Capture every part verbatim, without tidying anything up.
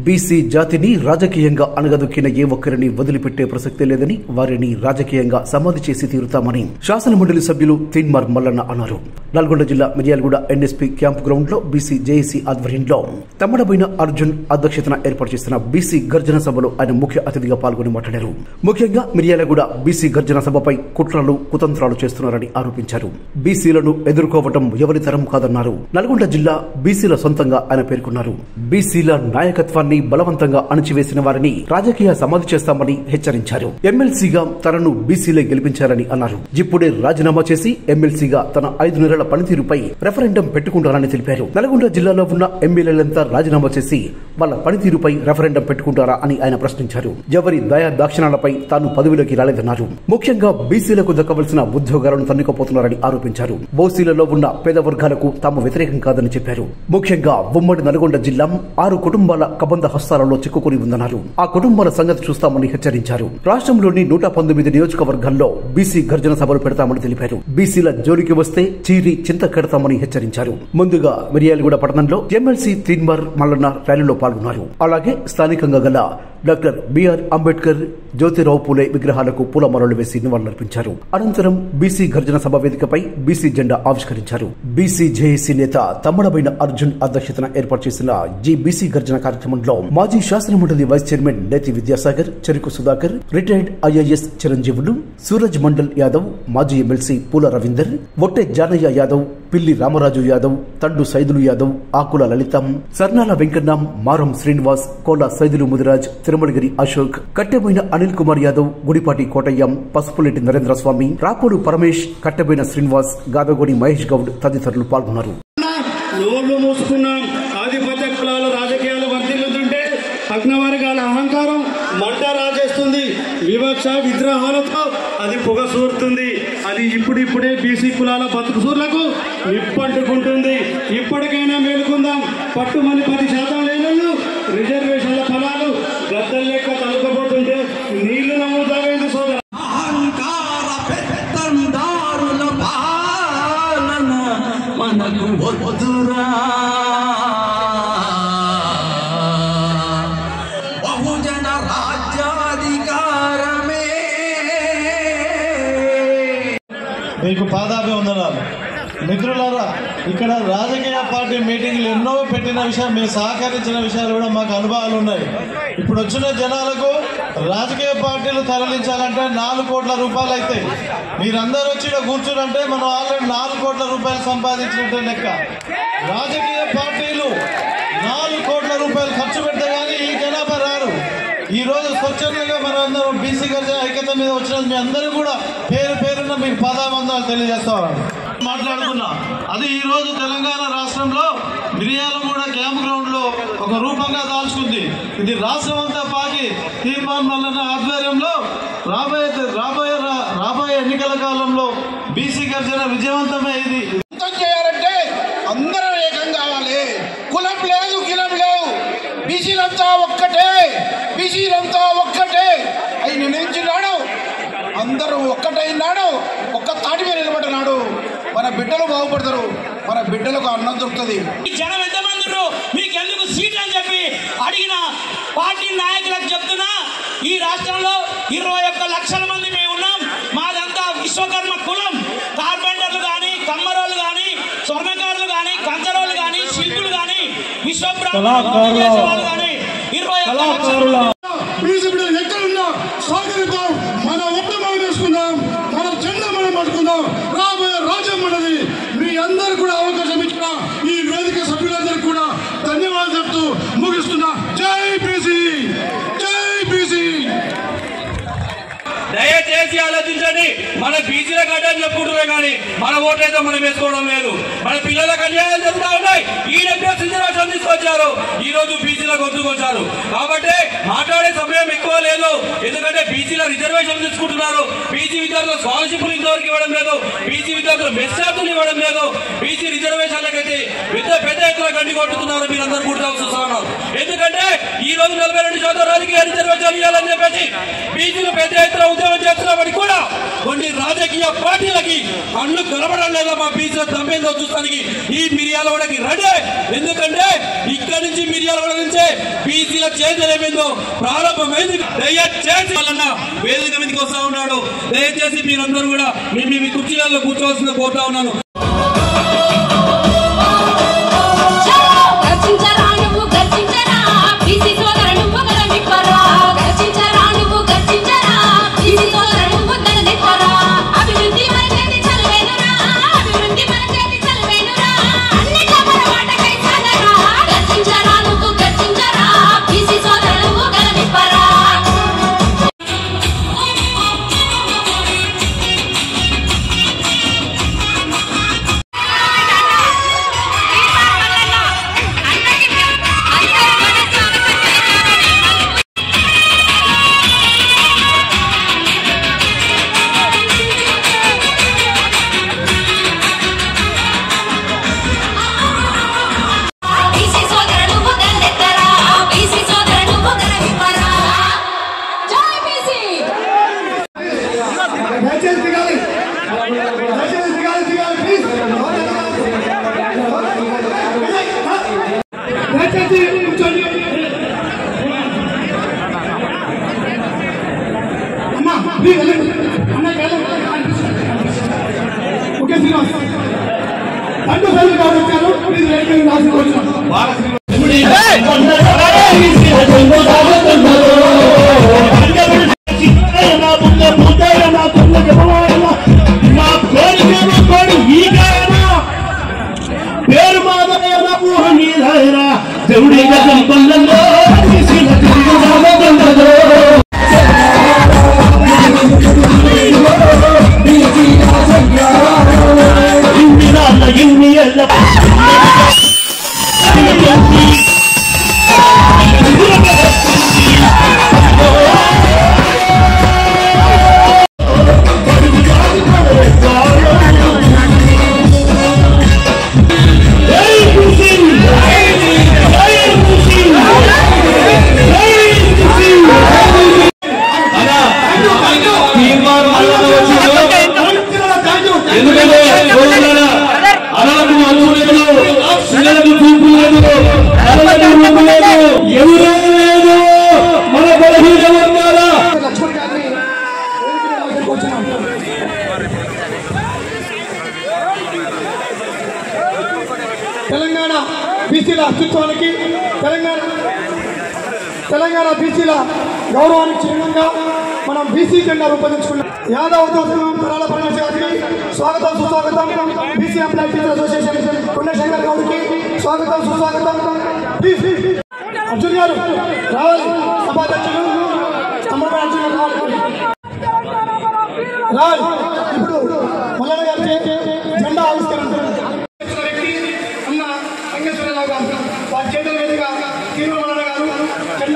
BC జాతిని రాజకీయంగా అణగదొక్కిన ఏ ఒక్కరిని వదిలిపెట్టే ప్రసక్తే లేదని, వారిని రాజకీయంగా సమాధి చేసి తీరుతామని శాసనమండలి సభ్యులు తీన్మార్ మల్లన్న అన్నారు. నల్గొండ జిల్లా మిర్యాలగూడ ఎన్ఎస్పీ క్యాంప్ గ్రౌండ్ లో బీసీ జేఏసీ ఆధ్వర్యంలో తమ్మడబోయిన అర్జున్ అధ్యక్షతన ఏర్పాటు చేసిన బీసీ గర్జన సభలో ఆయన ముఖ్య అతిథిగా పాల్గొని మాట్లాడారు. ముఖ్యంగా మిర్యాలగూడ బీసీ గర్జన సభపై కుట్రలు కుతంత్రాలు చేస్తున్నారని ఆరోపించారు. బీసీలను ఎదుర్కోవటం ఎవరి తరం కాదన్నారు. నల్గొండ జిల్లా బీసీల సొంతంగా ఆయన పేర్కొన్నారు. బీసీల నాయకత్వాన్ని బలవంతంగా అణచివేసిన వారిని రాజకీయ సమాధి చేస్తామని హెచ్చరించారు. ఎమ్మెల్సీగా తనను బీసీలే గెలిపించారని అన్నారు. ఇప్పుడే రాజీనామా చేసి ఎమ్మెల్సీగా తన ఐదు నెలల పనితీరుపై రెఫరెండం పెట్టుకుంటారని తెలిపారు. నల్గొండ జిల్లాలో ఉన్న ఎమ్మెల్యేలంతా రాజీనామా చేసి వాళ్ళ పనితీరుపై రెఫరెండం పెట్టుకుంటారా అని ఆయన ప్రశ్నించారు. ఎవరి దయా దాక్షిణాలపై తాను పదవిలోకి రాలేదన్నారు. ముఖ్యంగా బీసీలకు దక్కవలసిన ఉద్యోగాలను తన్నుకపోతున్నారని ఆరోపించారు. ఓసీలలో ఉన్న పేద వర్గాలకు తాము వ్యతిరేకం కాదని చెప్పారు. ముఖ్యంగా ఉమ్మడి నల్గొండ జిల్లా ఆరు కుటుంబాల కబంధ హస్తాలలో చిక్కుకుని ఉందన్నారు. ఆ కుటుంబాల సంగతి చూస్తామని హెచ్చరించారు. రాష్ట్రంలోని నూట పంతొమ్మిది నియోజకవర్గాల్లో బీసీ గర్జన సభలు పెడతామని తెలిపారు. బీసీల జోలికి వస్తే చీరి చింత కడతామని హెచ్చరించారు. ముందుగా మిర్యాలగూడ పట్టణంలో ఎమ్మెల్సీ తీన్మార్ మల్లన్న ర్యాలీలో పాల్గొన్నారు. అలాగే స్థానికంగా గల డాక్టర్ బిఆర్ అంబేద్కర్, జ్యోతిరావు పూలే విగ్రహాలకు పూలమాలలు వేసి నివాళులర్పించారు. అనంతరం బీసీ గర్జన సభ వేదికపై బీసీ జెండా ఆవిష్కరించారు. బీసీ జేఏసీ నేత తమ్మడబోయిన అర్జున్ అధ్యక్షతన ఏర్పాటు చేసిన జీ బీసీ గర్జన కార్యక్రమంలో మాజీ శాసనమండలి vice chairman Neti Vidyasagar, Cheruku Sudhakar, retired IAS Chiranjeevulu, Suraj Mandal Yadav, మాజీ ఎమ్మెల్సీ పూల రవీందర్, ఒట్టె జానయ్య యాదవ్, పిల్లి రామరాజు యాదవ్, తండు సైదులు యాదవ్, ఆకుల లలితం, సర్నాల వెంకన్న, మారం శ్రీనివాస్, కోల సైదులు ముదిరాజ్, తిరుమలగిరి అశోక్, కట్టెబోయిన అనిల్ కుమార్ యాదవ్, గుడిపాటి కోటయ్యం, పసుపులెట్టి నరేంద్ర స్వామి, రాపోలు పరమేష్, కట్టెబోయిన శ్రీనివాస్, గాదగోడి మహేష్ గౌడ్ తదితరులు పాల్గొన్నారు. ఆధిపత్య కులాల రాజకీయాలు వర్ధిల్లుతుంటే అగ్నవర్గాల అహంకారం మంట రాజేస్తుంది. వివక్ష విద్రోహాలతో అది పొగ సూరుతుంది. అది ఇప్పుడిప్పుడే బీసీ కులాల బతుకు సూర్లకు నిప్పంటుకుంటుంది. ఇప్పటికైనా మేలుకుందాం. పట్టుమని పది శాతం లేనళ్ళు రిజర్వేషన్ల ఫలాలు గద్దలు లెక్క తలుకపోతుంటే నీళ్లు నమ్ముతావేంది సోదర? మనకు వద్దురా బహుజన రాజ్యాధికారమే. మీకు పాదాభివందనాలు. మిత్రులారా, ఇక్కడ రాజకీయ పార్టీ మీటింగ్లు ఎన్నో పెట్టిన విషయం, మీరు సహకరించిన విషయాలు కూడా మాకు అనుభవాలు ఉన్నాయి. ఇప్పుడు వచ్చిన జనాలకు రాజకీయ పార్టీలు తరలించాలంటే నాలుగు కోట్ల రూపాయలు అవుతాయి. మీరందరూ వచ్చి కూర్చుంటే మనం ఆల్రెడీ నాలుగు కోట్ల రూపాయలు సంపాదించినట్టే లెక్క. రాజకీయ పార్టీలు నాలుగు కోట్ల రూపాయలు ఖర్చు పెడితే కానీ ఈ జనాభా రారు. ఈ రోజు స్వచ్ఛందంగా మనం అందరం బీసీ గర్జన ఐక్యత మీద వచ్చిన మీ అందరూ కూడా పేరు పేరున మీకు పాదాబంధాలు తెలియజేస్తాం మాట్లాడుతున్నా. అది ఈ రోజు తెలంగాణ రాష్ట్రంలో మిర్యాలగూడ క్యాంప్ గ్రౌండ్ లో ఒక రూపంగా దాల్చుకుంది. ఇది రాష్ట్రం అంతా పాకి తీర్మాన్ మల్లన్న ఆధ్వర్యంలో రాబోయే రాబోయే రాబోయే ఎన్నికల కాలంలో బీసీ గర్జన విజయవంతమే. ఇది చేయాలంటే అందరూ ఏకం కావాలి. కులం లేదు, గిలం లేవు. బీసీలంతా ఒక్కటే, బీసీలంతా ఒక్కటే అయి నిర్ణయించినాడు. అందరూ ఒక్కటైనాడు, ఒక్క తాటి మీద నిలబడినాడు. మన బిడ్డలు బాగుపడతారు, మన బిడ్డలకు అన్నం దొరుకుతుంది. జనం ఎంతమంది మీకెందుకు సీట్ అని చెప్పి అడిగిన పార్టీ నాయకులకు చెప్తున్నా, ఈ రాష్ట్రంలో ఇరవై ఒక్క లక్షల మంది మేము ఉన్నాం. మాదంతా విశ్వకర్మ కులం. కార్పెంటర్లు కానీ, కమ్మరోళ్ళు కానీ, స్వర్ణకారులు కానీ, కంచరోళ్ళు కానీ, శిల్పులు కానీ, విశ్వబ్రాహ్మణులు కానీ ఇరవై ఒక్క లక్షల ఎక్కడున్నా స్వాగతిద్దాం. మన ఒట్టు మనం వేసుకుందాం, మన జెండా మనం పట్టుకుందాం. రాబోయే రాజ్యం మనది. మీ అందరు కూడా అవకాశం ఇచ్చిన ఈ వేదిక సభ్యులందరికీ కూడా ధన్యవాదాలు చెప్తూ ముగిస్తున్నా. జై బీసీ, జై బీసీ. దయచేసి ఆలోచించండి. మన బీసీల గడ్డని చెప్పుకుంటున్నాం కానీ మన ఓట్లయితే మనం వేసుకోవడం లేదు. మన పిల్లలకు అన్యాయాలు జరుగుతూ ఉన్నాయి. ఈ డెప్యూటీ రిజర్వేషన్ తీసుకొచ్చారు, ఈ రోజు బీసీల గొంతుకొచ్చారు. కాబట్టి మాట్లాడే సమయం ఎక్కువ లేదు. ఎందుకంటే బీసీల రిజర్వేషన్ తీసుకుంటున్నారు. బీసీ విద్యార్థులు స్కాలర్షిప్లు ఇంతవరకు ఇవ్వడం లేదు. బీసీ విద్యార్థులు మెస్ ఛార్జీలు ఇవ్వడం లేదు. బీసీ రిజర్వేషన్లకైతే పెద్ద పెద్ద ఎత్తున గండి కొట్టుతున్నారు. మీరందరూ కూడా చూస్తున్నారు. ఎందుకంటే ఈ రోజు నలభై రెండు శాతం రాజకీయ రిజర్వేషన్ ఇవ్వాలని చెప్పేసి బీసీలు పెద్ద ఎత్తున ఉద్యమం చేస్తున్నప్పటికీ కూడా కొన్ని రాజకీయ పార్టీలకి కళ్ళు కనబడం లేదా మా బీసీల తమ్మేందో చూస్తానికి ఈ మిర్యాలగూడకి రెడీ. ఎందుకంటే ఇక్కడి నుంచి మిర్యాలగూడ నుంచే బీసీల చైతన్యమేందో ప్రారంభమైంది. దయచేసి వాళ్ళన్న వేదిక మీదకి వస్తా ఉన్నాడు. దయచేసి మీరందరూ కూడా మీ మీ కుర్చీలలో కూర్చోవాల్సిందిగా కోరుతా ఉన్నాను. తెలంగాణ బీసీల అస్తిత్వానికి తెలంగాణ తెలంగాణ బీసీల గౌరవానికి చిహ్నంగా మనం బీసీ జెండా రూపొందించుకున్నాం. యాదవ్ తరాల పరమేశ్వర గారికి స్వాగతం సుస్వాగతం. BC employee teacher association Kondashankar గౌడ్కి స్వాగతం సుస్వాగతం. అర్జున్ గారు రావాలి, సభాధ్యక్షులు అమరపై అర్జున్ గారు రావాలి. రావాలి ఇప్పుడు మల్లన్న గారికి జెండా ఆవిష్కరించారు. అన్న వెంకటేశ్వరరావు గారు వారి చేతుల మీదుగా తీవ్ర మల్లన్న గారు జెండా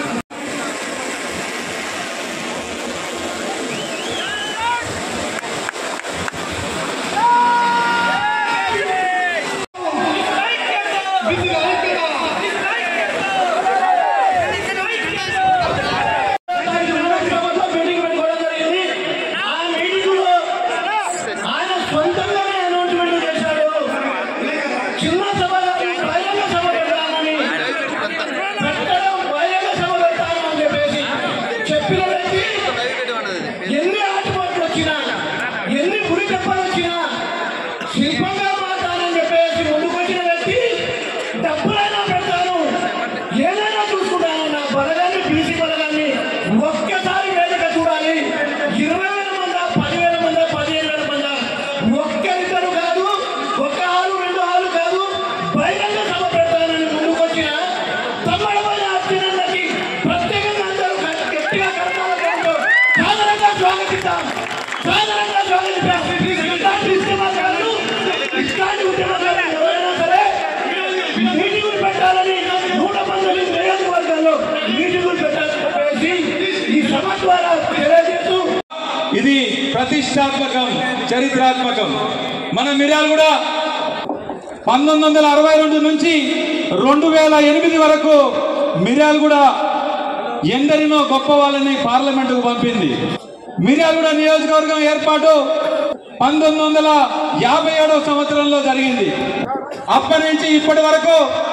ఎన్ని ఆటపాట్లు వచ్చినా ఎన్ని గురి చెప్పలు వచ్చినా శిల్పంగా మాట్లాడని చెప్పేసి ముందుకొచ్చిన వ్యక్తి డబ్బులైనా పెడతాను ఏదైనా చూసుకుంటాను. నా బలగాన్ని బీసీ బలగాన్ని ఒక్కసారి వేదిక చూడాలి. ఇరవై వేల మంది పదివేల మంది పదిహేను వేల మంది ఒక్కరిద్దరు కాదు, ఒక్క హాలు రెండు హాలు కాదు, బహిరంగ సభ పెడతానని ముందుకొచ్చిన తమ్మడపల్లి అర్జునన్నకి ప్రత్యేకంగా అందరూ గట్టిగా కడతారు. సాధారణంగా స్వాగతిస్తాం, సాధారణంగా స్వాగతిస్తాం. ఇట్లాంటి ఉద్యమకారులు ఇట్లాంటి ఉద్యమకారులు ఎవరైనా సరే మీటింగులు పెట్టాలని నూట పంతొమ్మిది నియోజకవర్గాల్లో మీటింగులు పెట్టాలని చెప్పేసి ఈ సభ ద్వారా తెలియజేస్తూ ఇది ప్రతిష్టాత్మకం, చరిత్రాత్మకం. మన మిర్యాలగూడ పంతొమ్మిది వందల అరవై రెండు నుంచి రెండు వేల ఎనిమిది వరకు మిర్యాలగూడ ఎందరినో గొప్ప వాళ్ళని పార్లమెంటుకు పంపింది. మిర్యాలగూడ నియోజకవర్గం ఏర్పాటు పంతొమ్మిది వందల యాభై ఏడవ సంవత్సరంలో జరిగింది. అప్పటి నుంచి ఇప్పటి వరకు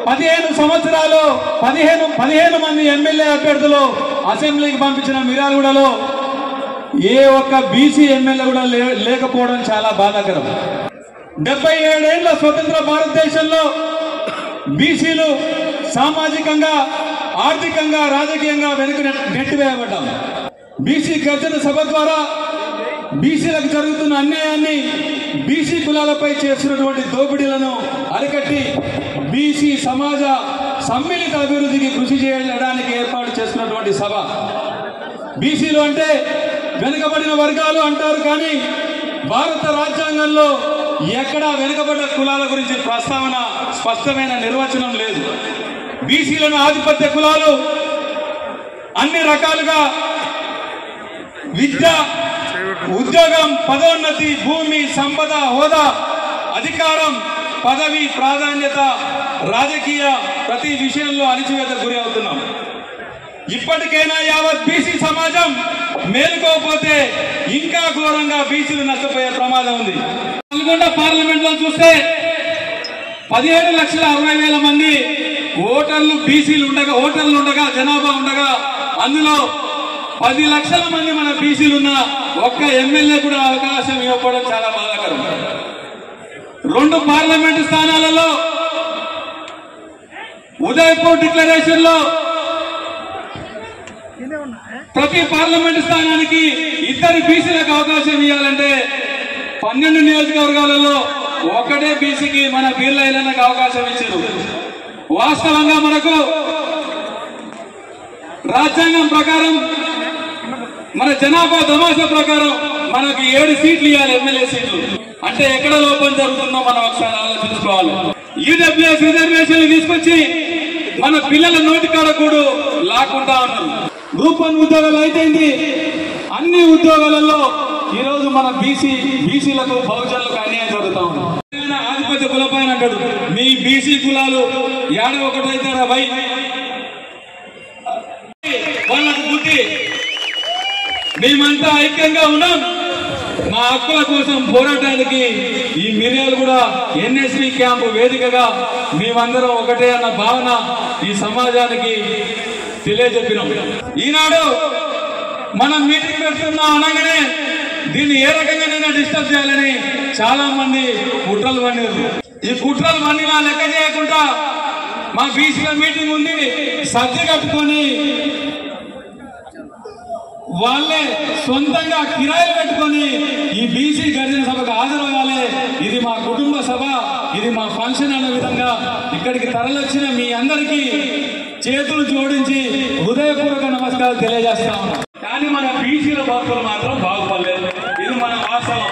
పదిహేను సంవత్సరాలు పదిహేను పదిహేను మంది ఎమ్మెల్యే అభ్యర్థులు అసెంబ్లీకి పంపించిన మిర్యాలగూడలో ఏ ఒక్క బీసీ ఎమ్మెల్యే కూడా లేకపోవడం చాలా బాధాకరం. డెబ్బై ఏడేళ్ల స్వతంత్ర భారతదేశంలో బీసీలు సామాజికంగా, ఆర్థికంగా, రాజకీయంగా వెనుక నెట్టివేయబడ్డాం. బీసీ గర్జన సభ ద్వారా బీసీలకు జరుగుతున్న అన్యాయాన్ని, బీసీ కులాలపై చేస్తున్నటువంటి దోపిడీలను అరికట్టి బీసీ సమాజ సమ్మిళిత అభివృద్ధికి కృషి చేయడానికి ఏర్పాటు చేస్తున్నటువంటి సభ. బీసీలు అంటే వెనుకబడిన వర్గాలు అంటారు, కానీ భారత రాజ్యాంగంలో ఎక్కడా వెనుకబడ్డ కులాల గురించి ప్రస్తావన, స్పష్టమైన నిర్వచనం లేదు. బీసీలను ఆధిపత్య కులాలు అన్ని రకాలుగా విద్య, ఉద్యోగం, పదోన్నతి, భూమి, సంపద, హోదా, అధికారం, పదవి, ప్రాధాన్యత, రాజకీయ ప్రతి విషయంలో అణిచివేతకు గురి అవుతున్నాం. ఇప్పటికైనా యావత్ బీసీ సమాజం మేలుకోకపోతే ఇంకా ఘోరంగా బీసీలు నష్టపోయే ప్రమాదం ఉంది. నల్గొండ పార్లమెంట్ లో చూస్తే పదిహేడు లక్షల అరవై వేల మంది ఓటర్లు బీసీలు ఉండగా ఓటర్లు ఉండగా జనాభా ఉండగా అందులో పది లక్షల మంది మన బీసీలు ఉన్న ఒక్క ఎమ్మెల్యే కూడా అవకాశం ఇవ్వకపోవడం చాలా బాధాకరం. రెండు పార్లమెంటు స్థానాలలో ఉదయపూర్ డిక్లరేషన్ లో ప్రతి పార్లమెంటు స్థానానికి ఇద్దరు బీసీలకు అవకాశం ఇవ్వాలంటే పన్నెండు నియోజకవర్గాలలో ఒకటే బీసీకి మన బీర్ల ఐలన్నకు అవకాశం ఇచ్చారు. వాస్తవంగా మనకు రాజ్యాంగం ప్రకారం, మన జనాభా దమాసా ప్రకారం మనకు ఏడు సీట్లు ఇవ్వాలి, ఎమ్మెల్యే సీట్లు. అంటే ఎక్కడ లోపం జరుగుతుందో మనం ఒకసారి ఆలోచించుకోవాలి. ఈడబ్ల్యూఎస్ రిజర్వేషన్లు తీసుకొచ్చి మన పిల్లల నోటి కాడ కూడా లాక్కుంటా ఉన్నారు. గ్రూప్ వన్ ఉద్యోగాలు అయితేంది, అన్ని ఉద్యోగాలలో ఈ రోజు మన బీసీ బీసీలకు బహుజనులకు అన్యాయం జరుగుతా ఉంది. ఆధిపత్య కులపైన అంటాడు, మీ బీసీ కులాలు ఏడ ఒకటైతారా భై, వాళ్ళకు బుద్ధి. మేమంతా ఐక్యంగా ఉన్నాం. మా హక్కుల కోసం పోరాటానికి ఈ మిర్యాలు కూడా ఎన్ఎస్పి క్యాంపు వేదికగా మేమందరం ఒకటే అన్న భావన ఈ సమాజానికి తెలియజెప్పినాం. ఈనాడు మనం మీటింగ్ పెడుతున్నాం అనగానే దీన్ని ఏ రకంగానైనా డిస్టర్బ్ చేయాలని చాలా మంది కుట్రలు పండారు. ఈ కుట్రలు పండినా లెక్క చేయకుండా మా బీసీల మీటింగ్ ఉంది, సర్ది కట్టుకొని వాళ్ళే సొంతంగా కిరాయిలు పెట్టుకొని ఈ బీసీ గర్జన సభకు హాజరవ్వాలి. ఇది మా కుటుంబ సభ, ఇది మా ఫంక్షన్ అనే విధంగా ఇక్కడికి తరలొచ్చిన మీ అందరికీ చేతులు జోడించి హృదయపూర్వక నమస్కారాలు తెలియజేస్తా ఉన్నాం. కానీ మన బీసీల భక్తులు మాత్రం బాగుపడలేదు. ఇది మన వాస్తవం.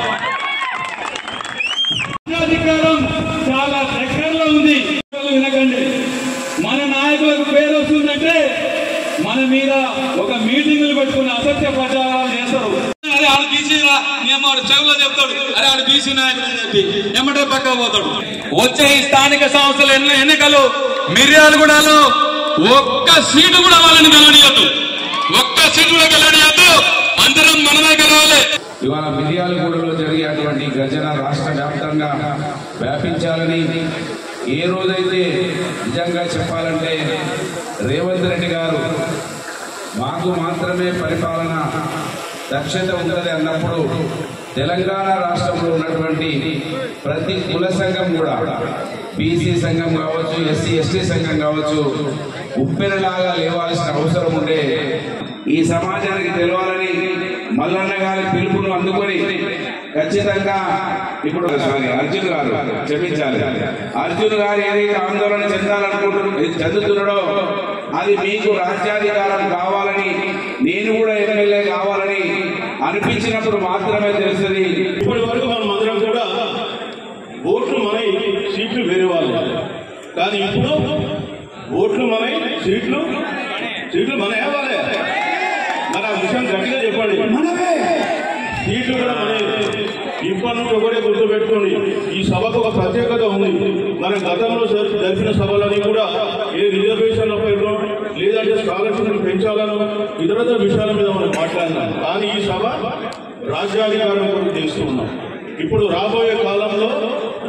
అధికారం చాలా దగ్గరలో ఉంది. వినకండి, మన నాయకులకు పేరు వస్తుందంటే మన మీద ఒక మీటింగులు పెట్టుకుని అసత్య ప్రచారాలు చేస్తారు. అరే ఆడు బీసీరా, నేను చెవులో చెప్తాడు, అరే ఆడు బీసీ నాయకుడు అని చెప్పి ఎమ్మటే పక్క పోతాడు. వచ్చే ఈ స్థానిక సంస్థల ఎన్నికలు మిర్యాలగూడలో ఒక్క సీటు కూడా వాళ్ళని గెలవనియద్దు, ఒక్క సీటు కూడా గెలవనియద్దు, అందరం మనమే గెలవాలి. ఇవాళ మిర్యాలగూడలో జరిగేటువంటి గర్జన రాష్ట్ర వ్యాప్తంగా వ్యాపించాలని, ఏ రోజైతే నిజంగా చెప్పాలంటే రేవంత్ రెడ్డి గారు మాకు మాత్రమే పరిపాలన దక్షత ఉన్నది అన్నప్పుడు తెలంగాణ రాష్ట్రంలో ఉన్నటువంటి ప్రతి కుల సంఘం కూడా, బీసీ సంఘం కావచ్చు, ఎస్సీ ఎస్టీ సంఘం కావచ్చు, ఉప్పెనలాగా లేవాల్సిన అవసరం ఉండే. ఈ సమాజానికి తెలవాలని మల్లన్న గారి పిలుపును అందుకొని ఖచ్చితంగా ఇప్పుడు సారీ అర్జున్ గారు క్షమించాలి, అర్జున్ గారు ఏదైతే ఆందోళన చెందాలనుకుంటున్న చెందుతున్నాడో అది మీకు రాజ్యాధికారం కావాలని, నేను కూడా ఎమ్మెల్యే కావాలని అనిపించినప్పుడు మాత్రమే తెలుస్తుంది. ఇప్పటి వరకు మనం అందరం కూడా ఓట్లు మనై సీట్లు వేరే వాళ్ళు, కానీ ఇప్పుడు ఓట్లు మనై సీట్లు సీట్లు మన వాళ్ళే. మన విషయం గట్టిగా చెప్పండి, సీట్లు కూడా మన. ఇప్పటి నుండి ఒకటే గుర్తు పెట్టుకోండి, ఈ సభకు ఒక ప్రత్యేకత ఉంది. మనం గతంలో జరిపిన సభలని కూడా ఏ రిజర్వేషన్ల పైన లేదంటే స్కాలర్షిప్లు పెంచాలను ఇతర విషయాల మీద మనం మాట్లాడినాం. కానీ ఈ సభ రాజ్యాధికారం కూడా చేస్తూ ఉన్నాం. ఇప్పుడు రాబోయే కాలంలో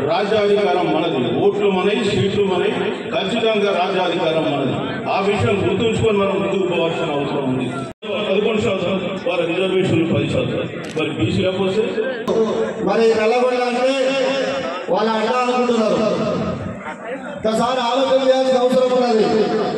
రాజ్యాధికారం మనది, ఓట్లు మనవి, సీట్లు మనవి, ఖచ్చితంగా రాజ్యాధికారం మనది. ఆ విషయం గుర్తుంచుకొని మనం ముందుకు పోవాల్సిన అవసరం ఉంది. పదకొండు శాతం వారి రిజర్వేషన్లు పది శాతం మరి బీసీలకు వస్తే మరి నల్లగొండ అంటే వాళ్ళు అడ్డా అనుకుంటున్నారు. ఒకసారి ఆలోచన చేయాల్సిన అవసరం ఉన్నది.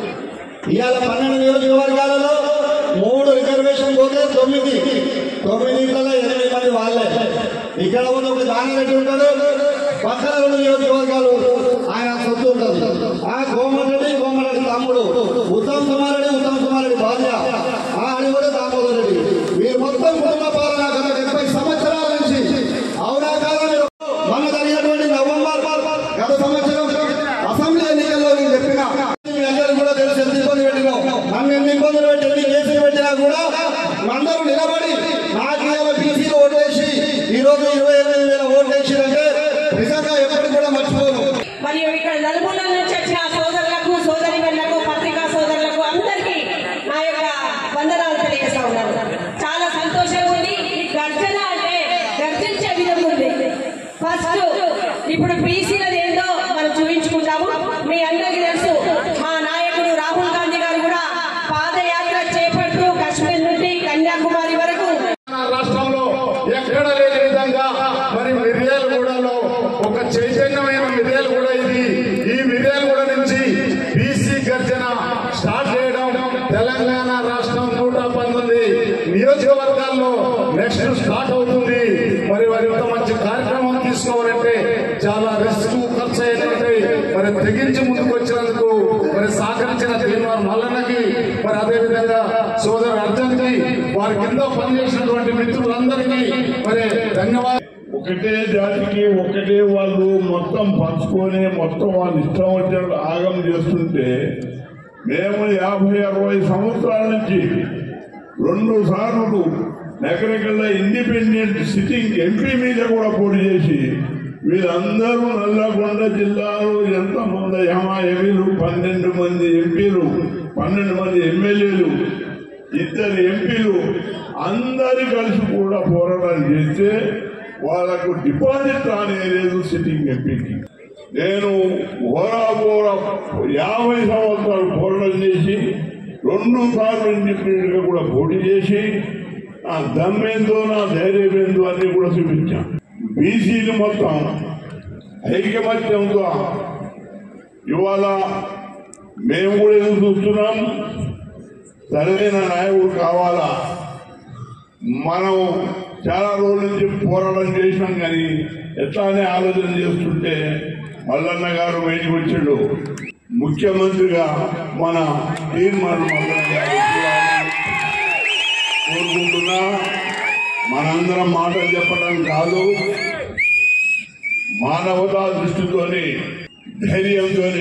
ఇవాళ పన్నెండు నియోజకవర్గాలలో మూడు రిజర్వేషన్ పోతే తొమ్మిది తొమ్మిది ఎనిమిది మంది వాళ్ళే. ఇక్కడ ఉన్న ఒక జానారెడ్డి ఉంటాడు, పక్కన రెండు నియోజకవర్గాలు ఆయన సొత్తు ఉంటుంది. ఆ కోమటి రెడ్డి కోమటి రెడ్డి తమ్ముడు, ఉత్తమ్ కుమార్ రెడ్డి ఉత్తమ్ కుమార్ రెడ్డి భార్య, ఆ అని కూడా దామోదర్ రెడ్డి. వీరు మొత్తం కుటుంబ పాలన గత డెబ్బై సంవత్సరాల నుంచి అవునా కాదా? మన జరిగినటువంటి నవంబర్ గత సంవత్సరం అసెంబ్లీ ఎన్నికల్లో నేను చెప్పిన మీ అందరూ కూడా తెలుసు ఎంత ఇబ్బంది పెట్టినాం. నన్ను ఎన్ని ఇబ్బందులు పెట్టి ఎన్ని కేసులు పెట్టినా కూడా అందరూ నిలబడి నాకు ఇవాళ బీసీలు ఓటేసి ఈ రోజు ఇరవై ఎనిమిది వేల ఓట్లు వేసిందంటే నిజంగా ఎప్పటికి కూడా మర్చిపోను. మరియు ఇక్కడ నలుమూల నుంచి వచ్చిన సోదరులకు సోదరిమణులకు పత్రికా సోదరులకు అందరికీ నా యొక్క వందనాలు తెలియజేస్తా ఉన్నాను. చాలా సంతోషంగా ఉంది. ఈ గర్జన అంటే గర్జించే విధంగా ఉంది. ఫస్ట్ ఇప్పుడు బీసీలది ఏందో మనం చూపించుకుంటాము. మీ అందరికీ తెలుసు, మా నాయకుడు రాహుల్ గాంధీ గారు కూడా పాదయాత్ర చేపడుతూ కాశ్మీర్ నుండి కన్యాకుమారి వరకు రాష్ట్రంలో ఎక్కడ లేని విధంగా మరి మిర్యాలగూడలో ఒక చైతన్యమైన మిర్యాలగూడ ఇది. ఈ మిర్యాలగూడ నుంచి బీసీ గర్జన స్టార్ట్ చేయడం తెలంగాణ రాష్ట్రం నూట పంతొమ్మిది నియోజకవర్గాల్లో నెక్స్ట్ స్టార్ట్ అవుతుంది. మరి వారి మంచి కార్యక్రమం తీసుకోవాలంటే చాలా రిస్క్ ఖర్చు అయినట్టు మరి తెగించి ముందుకు వచ్చినందుకు మరి సహకరించిన తీర్మానం మల్లన్నకి, మరి అదేవిధంగా సోదరు అర్జున్కి, వారి కింద పనిచేసినటువంటి మిత్రులందరికీ మరి ధన్యవాదాలు. ఒకటే జాతికి ఒకటే వాళ్ళు మొత్తం పంచుకొని మొత్తం వాళ్ళు ఇష్టం వచ్చినట్టు ఆగం చేస్తుంటే మేము యాభై అరవై సంవత్సరాల నుంచి రెండు సార్లు నగరికల్లా ఇండిపెండెంట్ సిట్టింగ్ ఎంపీ మీద కూడా పోటీ చేసి వీళ్ళందరూ నల్లగొండ జిల్లాలో ఎంతమంది ఎంఐఎంలు పన్నెండు మంది ఎంపీలు పన్నెండు మంది ఎమ్మెల్యేలు ఇద్దరు ఎంపీలు అందరు కలిసి కూడా పోరాటం చేస్తే వాళ్ళకు డిపాజిట్ అనేది సిట్టింగ్ ఎంపీకి. నేను ఓరా ఓరా యాభై సంవత్సరాలు పోరాటం చేసి రెండు సార్లు ఇండిపెండెంట్గా కూడా పోటీ చేసి నా దమ్మేందో నా ధైర్యం ఏందో అన్ని కూడా చూపించాను. బీసీలు మొత్తం ఐకమత్యంతో ఇవాళ మేము కూడా ఎదురు చూస్తున్నాం. సరైన నాయకుడు కావాలా. మనం చాలా రోజుల నుంచి పోరాటం చేసినాం, కానీ ఎట్లానే ఆలోచన చేస్తుంటే మల్లన్న గారు బయటకు వచ్చాడు. ముఖ్యమంత్రిగా మన తీర్మానం మల్లన్న గారు కోరుకుంటున్నా. మనందరం మాటలు చెప్పడం కాదు, మానవతా దృష్టితోని ధైర్యంతోని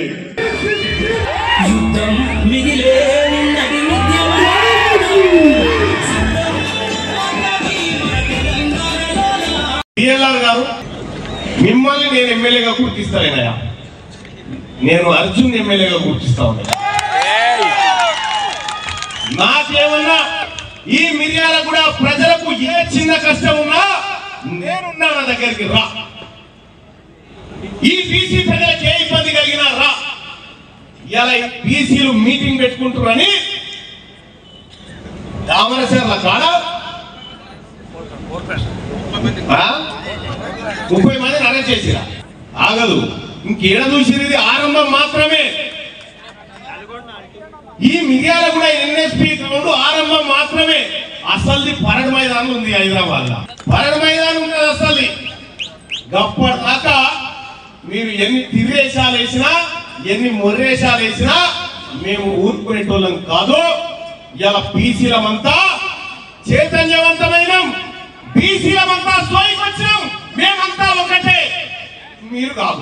బిఎల్ఆర్ గారు, మిమ్మల్ని నేను ఎమ్మెల్యేగా గుర్తిస్తానయ్యా. నేను అర్జున్ ఎమ్మెల్యేగా గుర్తిస్తా ఉన్నా. నాకేమన్నా ఈ మిర్యాల కూడా ప్రజలకు ఏ చిన్న కష్టం ఉన్నా నేనున్నా, నా దగ్గరికి రా. ఈ బీసీ ప్రజలకు ఏ ఇబ్బంది కలిగినా రా. ఇలా బీసీలు మీటింగ్ పెట్టుకుంటున్నారని దామరసర్ల కాడ ముప్పై మందిని అరెస్ట్ చేసిరా. ఆగదు, ఇంకేడ చూసినది ఆరంభం మాత్రమే. ఈ మిర్యాల కూడా ఎన్ఎస్పీ గ్రౌండ్ ఆరంభం మాత్రమే. అసలు పరడ మైదానం ఉంది హైదరాబాద్ లో. పరడ మైదానం ఉన్నది అసలు. గప్పటిదాకా మీరు ఎన్ని తిరిగేశాలు వేసినా ఎన్ని మొర్రేశాలు వేసినా మేము ఊరుకునేటోళ్ళం కాదు. ఇలా బీసీలమంతా చైతన్యవంతమైన బీసీలమంతా సోయికి వచ్చినాం. మేమంతా ఒకటే, మీరు కాదు.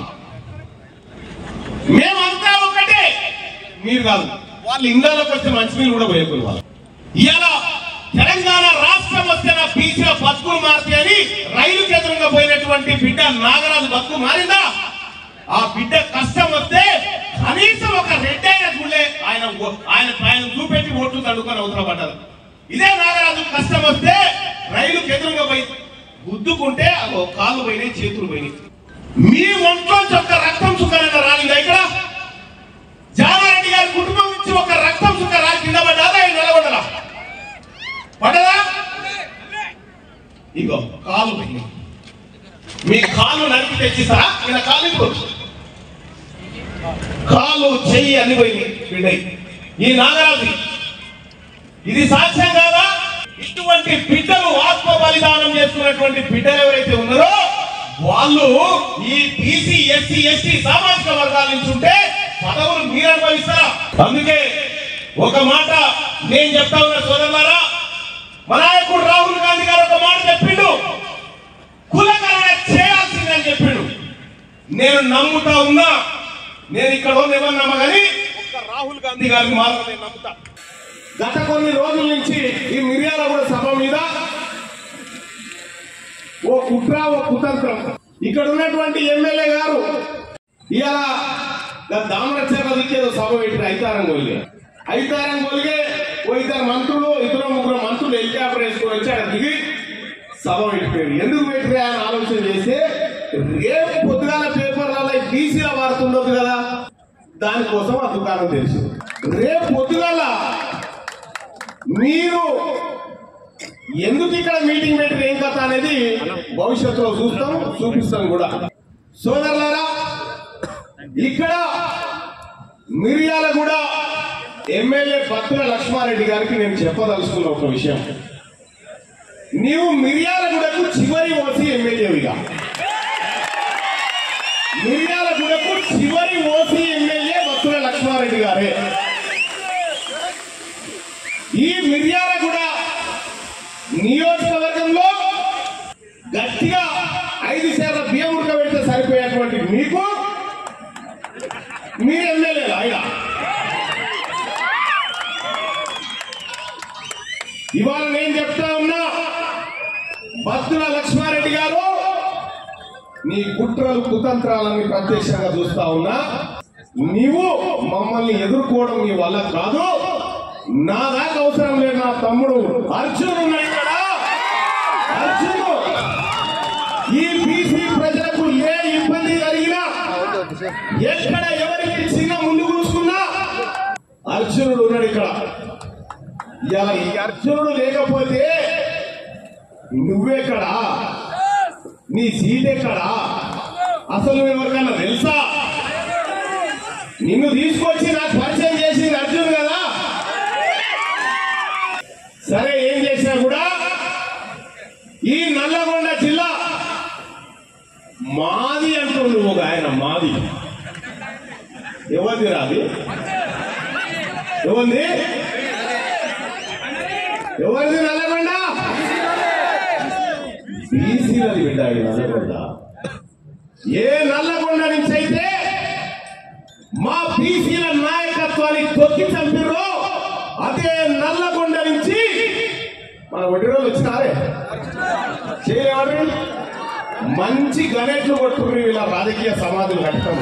మేమంతా ఒకటే, మీరు కాదు. వాళ్ళు ఇండ్లలోకి వస్తే మంచినీళ్ళు కూడా పోయకూడదు. వాళ్ళు ఇలా తెలంగాణ రాష్ట్రం వస్తే నా బీసీల బతుకులు మారుతాయి అని రైలుకి ఎదురుగా పోయినటువంటి బిడ్డ నాగరాజు బతుకు మారిందా? ఆ బిడ్డ కష్టం వస్తే కనీసం ఒక రెడ్డి అయిన చూడలే. ఆయన ఆయన ఆయన చూపెట్టి ఓట్లు తడుకొని అవతల పడ్డారు. ఇదే నాగరాజు కష్టం వస్తే రైలుకి ఎదురుగా పోయి గుద్దుకుంటే కాళ్ళు పోయినాయి, చేతులు పోయినాయి. మీ ఒంట్లో ఒక రక్తం సుఖాలైనా రాలిందా ఇక్కడ? జానారెడ్డి గారి కుటుంబం నుంచి ఒక రక్తం సుఖ రాలి కింద పడ్డారా? నిలబడలా పడ్డదా? ఇగో కాలు మీ కాలు నరికి తెచ్చిస్తారా? ఇలా కాలు ఇప్పుడు కాలు చెయ్యి అన్ని పోయినాయి. ఈ నాగరాజు ఇది సాక్ష్యం కాదా? ఇటువంటి బిడ్డలు ఆత్మ బలిదానం చేసుకున్నటువంటి బిడ్డలు ఎవరైతే ఉన్నారో వాళ్ళు ఈ బీసీ ఎస్సీ ఎస్టీ సామాజిక వర్గాల నుంచి ఉంటే పదవులు మీరు అనుభవిస్తారా? అందుకే ఒక మాట నేను చెప్తా ఉన్నా సోదరులారా, మా నాయకుడు రాహుల్ గాంధీ గారు ఒక మాట చెప్పిండు, కులకరణ చేయాల్సిందని చెప్పిండు. నేను నమ్ముతా ఉన్నా. నేను ఇక్కడ ఎవరు నమ్మగాని ఒక్క రాహుల్ గాంధీ గారిని మాత్రం నేను నమ్ముతా. గత కొన్ని రోజుల నుంచి ఈ మిర్యాలగూడ సభ మీద ఓ కుట్ర ఓ కుతంత్రం. ఇక్కడ ఉన్నటువంటి ఎమ్మెల్యే గారు ఇవాళ దామరచర్ల దిక్కేదో సభ పెట్టి ఐతారం గోలిగే ఐతారం గోలిగే ఓ ఇద్దరు మంత్రులు ఇద్దరు ముగ్గురు మంత్రులు హెలికాప్టర్ వేసుకొని వచ్చి అక్కడ దిగి సభ పెట్టిపోయారు. ఎందుకు పెట్టిపోయా అని ఆలోచన చేస్తే రేపు పొద్దుగాల పేపర్లలో బీసీలో వాడుతుండదు కదా, దానికోసం ఆ దుకాణం తెలుసు. రేపు పొద్దుగాల మీరు ఎందుకు ఇక్కడ మీటింగ్ పెట్టి ఏం కథ అనేది భవిష్యత్తులో చూస్తాం, చూపిస్తాం కూడా. సోదరులారా, ఇక్కడ మిర్యాలగూడ ఎమ్మెల్యే బత్తుల లక్ష్మారెడ్డి గారికి నేను చెప్పదలుచుకున్న ఒక విషయం. నీవు మిర్యాలగూడకు చివరి ఓసి ఎమ్మెల్యేవిగా, మిర్యాలగూడకు చివరి ఓసి ఎమ్మెల్యే బత్తుల లక్ష్మారెడ్డి గారే. ఈ మిర్యాలగూడ నియోజకవర్గంలో గట్టిగా ఐదు శాతం బియ్యం ఉడకబెడితే సరిపోయేటువంటి మీకు మీరు ఎమ్మెల్యేలు ఆయన ఇవాళ నేను చెప్తా ఉన్నా, బత్తుల లక్ష్మారెడ్డి గారు నీ కుట్రలు కుతంత్రాలని ప్రత్యక్షంగా చూస్తా ఉన్నా. నీవు మమ్మల్ని ఎదుర్కోవడం నీ వల్ల కాదు. నా దాకా అవసరం లేదు. నా తమ్ముడు అర్జున్ ఉన్నాడు ఇక్కడ. అర్జున్ ఈ బీసీ ప్రజలకు ఏ ఇబ్బంది కలిగినా, ఎక్కడ ఎవరికి చిన్న ముందు కూర్చున్నా అర్జునుడు ఉన్నాడు ఇక్కడ. ఇలా ఈ అర్జునుడు లేకపోతే నువ్వెక్కడా, నీ సీట్ ఎక్కడా, అసలు ఎవరికన్నా తెలుసా? నిన్ను తీసుకొచ్చి నాకు పరిచయం చేసింది అర్జున్ కదా. సరే, ఏం చేసినా కూడా ఈ నల్లగొండ జిల్లా మాది అంటుండు ఒక ఆయన. మాది ఎవరిది రాది? ఎవరిది ఎవరిది నల్లగొండ? బీసీలది బిడ్డాడు నల్లగొండ. ఏ నల్లగొండ నుంచి అయితే మా బీసీల నాయకత్వాన్ని తొక్కి చంపిర్రో అదే నల్లగొండ నుంచి మన ఒడ్డి రోజులు వచ్చినారే చేయలేవారు. మంచి గణేట్లు కొట్టుర్రి, వీళ్ళ రాజకీయ సమాధులు కట్టడం.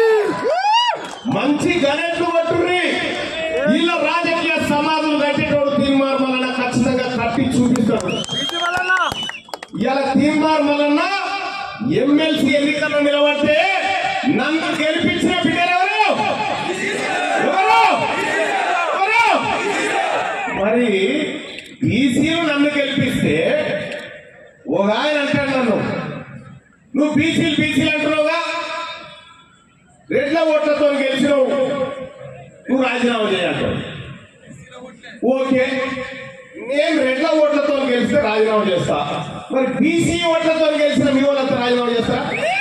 మంచి గణేట్లు కొట్టుర్రి, వీళ్ళ రాజకీయ సమాధులు కట్టేటోడు తీర్మార్ మల్లన్న ఖచ్చితంగా కట్టి చూపిస్తాడు. ఇలా తీర్మార్ మల్లన్న ఎమ్మెల్సీ ఎన్నికల్లో నిలబడితే నన్ను గెలిపించిన బిడ్డలు ఎవరు ఎవరు ఎవరు? మరి బీసీలు నన్ను గెలిపిస్తే ఒక ఆయన అంటాడు నన్ను, నువ్వు బీసీలు బీసీలు అంటున్నావుగా, రెడ్ల ఓట్లతో గెలిచినావు, నువ్వు రాజీనామా చేయాలంటావు. ఓకే, నేను రెడ్ల ఓట్లతో గెలిస్తే రాజీనామా చేస్తా. మరి బీసీ ఓట్లతో గెలిచిన మీ వాళ్ళంతా రాజీనామా చేస్తారా?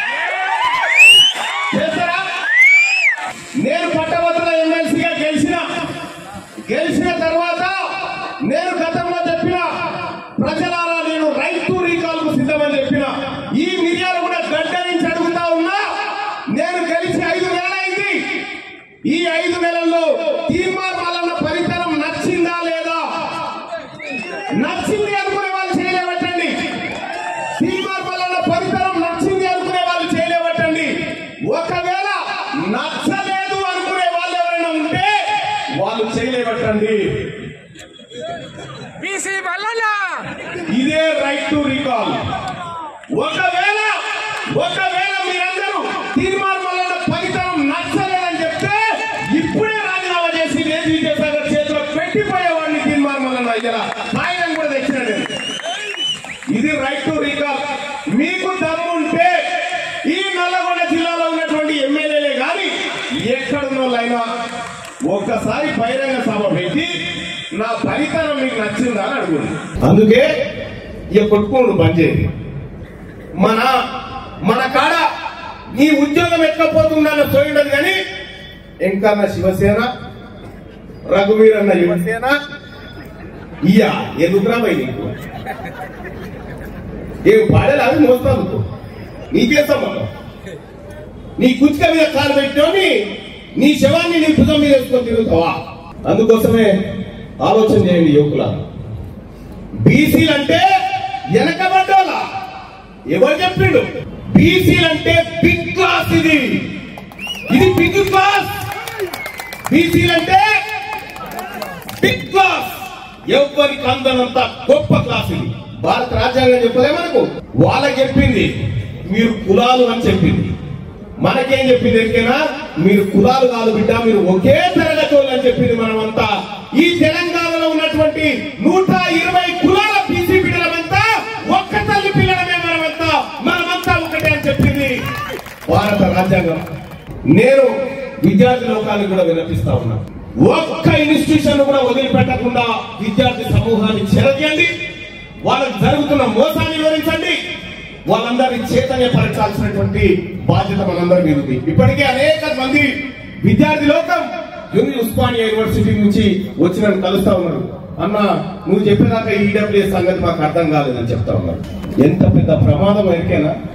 చేస్తారా? నేను పట్టభద్రుల ఎమ్మెల్సీగా గెలిచిన గెలిచిన తర్వాత నేను గతంలో చెప్పిన ప్రజలారా, నేను రైట్ టు రీకాల్ కు సిద్ధమని చెప్పిన ఈ మిర్యాలు కూడా గడ్డ నుంచి అడుగుతా ఉన్నా. నేను గెలిచి ఐదు నెలలైంది. ఈ ఐదు నెలల్లో తీర్మార్ మల్లన్న పరితరం నచ్చిందా లేదా? నచ్చింది అనుకునే వాళ్ళు చేయలేవటండి. తీర్మార్ మల్లన్న పరితరం నచ్చింది అనుకునే వాళ్ళు చేయలేవటండి. ఒకవేళ నచ్చలేదు అనుకునే వాళ్ళు ఎవరైనా ఉంటే వాళ్ళు చేయలేవటండి. ఇదే రైట్ టు రీకాల్. ఒకవేళ ఒకవేళ మీరందరూ ఒక్కసారి బహిరంగ సభ పెట్టి నా ఫలితం మీకు నచ్చిందా అని అడుగుంది. అందుకే ఇక కొట్టుకోండు బంద్ చేయండి. మన మన కాడ నీ ఉద్యోగం ఎక్కకపోతుందన్న సోయుండదు కానీ ఎంకన్న శివసేన, రఘువీరన్న యువసేన ఇయ్యా ఎందుకురా పోయి నీకు ఏం పాడేది అది మోస్తాను నీకే సంబంధం. నీ కుచిక మీద కాలు పెట్టుకొని నీ శవాన్ని నీ భుజం మీద వేసుకొని తిరుగుతావా? అందుకోసమే ఆలోచన చేయండి యువకుల. బీసీలు అంటే వెనకబడ్డాల ఎవరు చెప్పిండు? బీసీలు అంటే బిగ్ క్లాస్, ఇది ఇది బిగ్ క్లాస్. బీసీలు అంటే బిగ్ క్లాస్, ఎవరికి అందనంత గొప్ప క్లాస్. ఇది భారత రాజ్యాంగం చెప్పలే మనకు, వాళ్ళకి చెప్పింది మీరు కులాలు అని చెప్పింది. మనకేం చెప్పింది ఎరికేనా? మీరు కులాలు కాదు బిడ్డ, మీరు ఒకే తరగతి వాళ్ళు అని చెప్పింది. మనమంతా ఈ తెలంగాణలో ఉన్నటువంటి నూట ఇరవై కులాల బీసీ బిడ్డలమంతా ఒక్క తల్లి పిల్లలమే, మనమంతా మనమంతా ఒకటే అని చెప్పింది భారత రాజ్యాంగం. నేను విద్యార్థి లోకానికి కూడా వినిపిస్తా ఉన్నా, ఒక్క ఇన్స్టిట్యూషన్ కూడా వదిలిపెట్టకుండా విద్యార్థి సమూహాన్ని చెరగండి, వాళ్ళకి జరుగుతున్న మోసాన్ని వివరించండి, వాళ్ళందరినీ చైతన్యపరచాల్సినటువంటి బాధ్యత మనందరి మీద ఉంది. ఇప్పటికే అనేక మంది విద్యార్థి లోకం ఉస్మానియా యూనివర్సిటీ నుంచి వచ్చిన కలుస్తా ఉన్నారు. అన్న నువ్వు చెప్పేదాకా ఈడబ్ల్యూఎస్ సంగతి మాకు అర్థం కాలేదని చెప్తా ఉన్నారు. ఎంత పెద్ద ప్రమాదం ఎరికేనా?